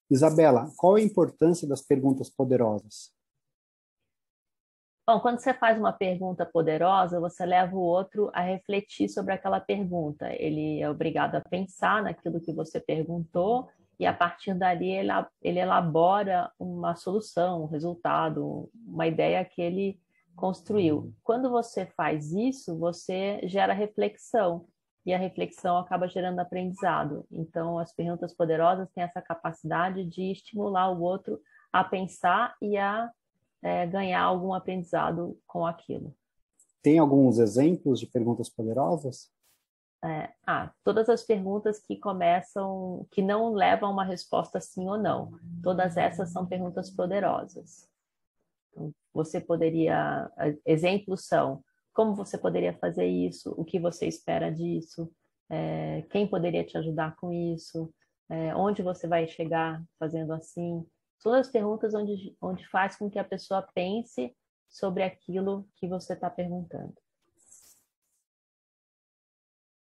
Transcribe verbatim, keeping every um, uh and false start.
Isabela, qual a importância das perguntas poderosas? Bom, quando você faz uma pergunta poderosa, você leva o outro a refletir sobre aquela pergunta. Ele é obrigado a pensar naquilo que você perguntou e, a partir dali, ele, ele elabora uma solução, um resultado, uma ideia que ele construiu. Quando você faz isso, você gera reflexão e a reflexão acaba gerando aprendizado. Então, as perguntas poderosas têm essa capacidade de estimular o outro a pensar e a É, ganhar algum aprendizado com aquilo. Tem alguns exemplos de perguntas poderosas? É, ah, todas as perguntas que começam, que não levam a uma resposta sim ou não, todas essas são perguntas poderosas. Então, você poderia, exemplos são, como você poderia fazer isso? O que você espera disso? É, quem poderia te ajudar com isso? É, onde você vai chegar fazendo assim? Todas as perguntas onde, onde faz com que a pessoa pense sobre aquilo que você está perguntando.